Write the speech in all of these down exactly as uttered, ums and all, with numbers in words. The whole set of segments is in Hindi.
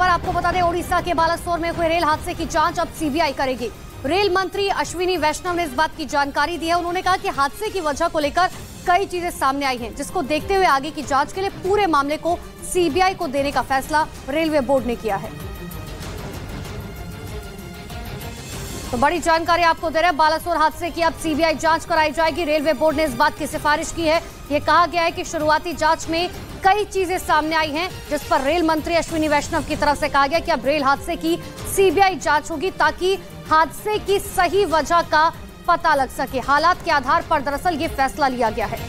खबर आपको बता दें, ओडिशा के बालासोर में हुए रेल हादसे की जांच अब सीबीआई करेगी। रेल मंत्री अश्विनी वैष्णव ने इस बात की जानकारी दी है। उन्होंने कहा कि हादसे की वजह को लेकर कई चीजें सामने आई हैं, जिसको देखते हुए आगे की जांच के लिए पूरे मामले को सीबीआई को देने का फैसला रेलवे बोर्ड ने किया है। तो बड़ी जानकारी आपको दे रहे हैं, बालासोर हादसे की अब सीबीआई जांच कराई जाएगी। रेलवे बोर्ड ने इस बात की सिफारिश की है। ये कहा गया है कि शुरुआती जांच में कई चीजें सामने आई हैं, जिस पर रेल मंत्री अश्विनी वैष्णव की तरफ से कहा गया कि अब रेल हादसे की सीबीआई जांच होगी ताकि हादसे की सही वजह का पता लग सके। हालात के आधार पर दरअसल ये फैसला लिया गया है।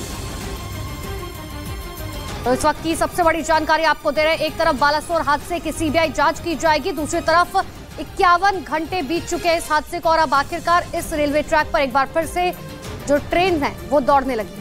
तो इस वक्त की सबसे बड़ी जानकारी आपको दे रहे हैं, एक तरफ बालासोर हादसे की सीबीआई जांच की जाएगी, दूसरी तरफ इक्यावन घंटे बीत चुके हैं इस हादसे को और अब आखिरकार इस रेलवे ट्रैक पर एक बार फिर से जो ट्रेन है वो दौड़ने लगी है।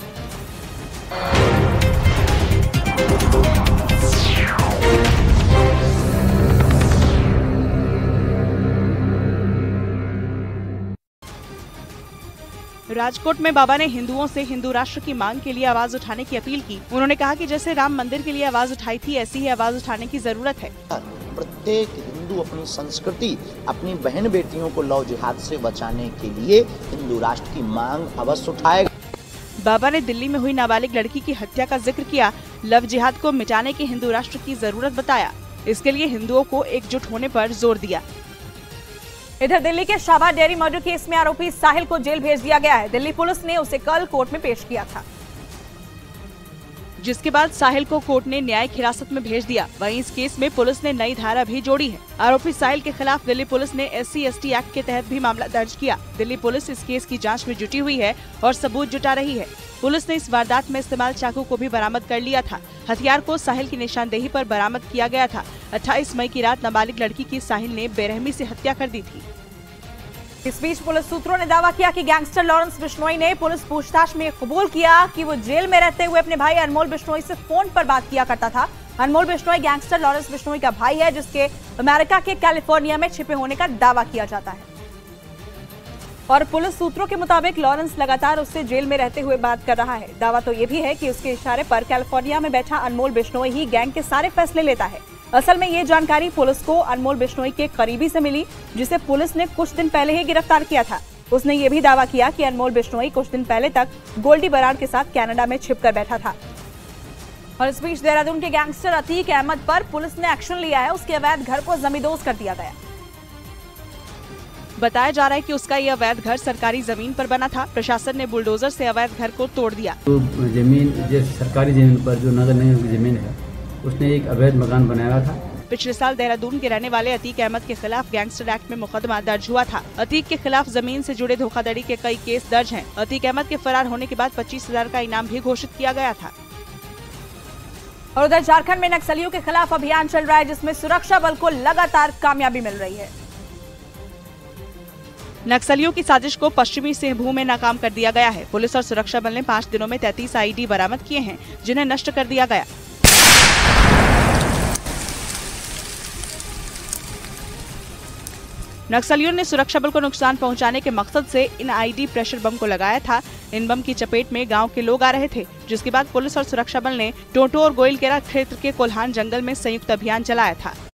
राजकोट में बाबा ने हिंदुओं से हिंदू राष्ट्र की मांग के लिए आवाज उठाने की अपील की। उन्होंने कहा कि जैसे राम मंदिर के लिए आवाज उठाई थी, ऐसी ही आवाज उठाने की जरूरत है। प्रत्येक हिंदू अपनी संस्कृति, अपनी बहन बेटियों को लव जिहाद से बचाने के लिए हिंदू राष्ट्र की मांग अवश्य उठाएगा। बाबा ने दिल्ली में हुई नाबालिग लड़की की हत्या का जिक्र किया। लव जिहाद को मिटाने की हिंदू राष्ट्र की जरूरत बताया। इसके लिए हिंदुओं को एकजुट होने पर जोर दिया। इधर दिल्ली के शाहबाद डेयरी मर्डर केस में आरोपी साहिल को जेल भेज दिया गया है। दिल्ली पुलिस ने उसे कल कोर्ट में पेश किया था, जिसके बाद साहिल को कोर्ट ने न्यायिक हिरासत में भेज दिया। वहीं इस केस में पुलिस ने नई धारा भी जोड़ी है। आरोपी साहिल के खिलाफ दिल्ली पुलिस ने S C S T act के तहत भी मामला दर्ज किया। दिल्ली पुलिस इस केस की जांच में जुटी हुई है और सबूत जुटा रही है। पुलिस ने इस वारदात में इस्तेमाल चाकू को भी बरामद कर लिया था। हथियार को साहिल की निशानदेही पर बरामद किया गया था। अट्ठाईस मई की रात नाबालिग लड़की की साहिल ने बेरहमी से हत्या कर दी थी। इस बीच पुलिस सूत्रों ने दावा किया कि गैंगस्टर लॉरेंस बिश्नोई ने पुलिस पूछताछ में कबूल किया कि वो जेल में रहते हुए अपने भाई अनमोल बिश्नोई से फोन पर बात किया करता था। अनमोल बिश्नोई गैंगस्टर लॉरेंस बिश्नोई का भाई है, जिसके अमेरिका के कैलिफोर्निया में छिपे होने का दावा किया जाता है। और पुलिस सूत्रों के मुताबिक लॉरेंस लगातार उससे जेल में रहते हुए बात कर रहा है। दावा तो ये भी है कि उसके इशारे पर कैलिफोर्निया में बैठा अनमोल बिश्नोई ही गैंग के सारे फैसले लेता है। असल में ये जानकारी पुलिस को अनमोल बिश्नोई के करीबी से मिली, जिसे पुलिस ने कुछ दिन पहले ही गिरफ्तार किया था। उसने ये भी दावा किया कि अनमोल बिश्नोई कुछ दिन पहले तक गोल्डी बराड़ के साथ कनाडा में छिपकर बैठा था। और इस बीच देहरादून के गैंगस्टर अतीक अहमद पर पुलिस ने एक्शन लिया है। उसके अवैध घर को जमींदोज कर दिया गया। बताया जा रहा है कि उसका यह अवैध घर सरकारी जमीन पर बना था। प्रशासन ने बुलडोजर से अवैध घर को तोड़ दिया। तो जमीन जो सरकारी जमीन पर जो नगर निगम की जमीन है, उसने एक अवैध मकान बनाया था। पिछले साल देहरादून के रहने वाले अतीक अहमद के खिलाफ गैंगस्टर एक्ट में मुकदमा दर्ज हुआ था। अतीक के खिलाफ जमीन से जुड़े धोखाधड़ी के कई केस दर्ज हैं। अतीक अहमद के फरार होने के बाद पच्चीस हजार का इनाम भी घोषित किया गया था। और उधर झारखंड में नक्सलियों के खिलाफ अभियान चल रहा है, जिसमें सुरक्षा बल को लगातार कामयाबी मिल रही है। नक्सलियों की साजिश को पश्चिमी सिंहभूम में नाकाम कर दिया गया है। पुलिस और सुरक्षा बल ने पाँच दिनों में तैंतीस आई ई डी बरामद किए हैं, जिन्हें नष्ट कर दिया गया। नक्सलियों ने सुरक्षा बल को नुकसान पहुंचाने के मकसद से इन आई ई डी प्रेशर बम को लगाया था। इन बम की चपेट में गांव के लोग आ रहे थे, जिसके बाद पुलिस और सुरक्षा बल ने टोटो और गोइलकेरा क्षेत्र के कोल्हान जंगल में संयुक्त अभियान चलाया था।